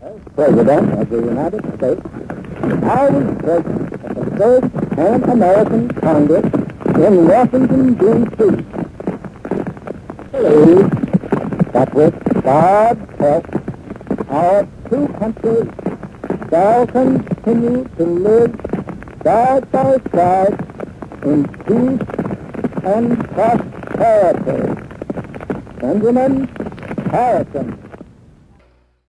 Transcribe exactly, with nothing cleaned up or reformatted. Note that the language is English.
As President of the United States, I was present at the first Pan-American Congress in Washington, D C Believe that with God's help, our two countries shall continue to live side by side in peace and prosperity. Benjamin Harrison.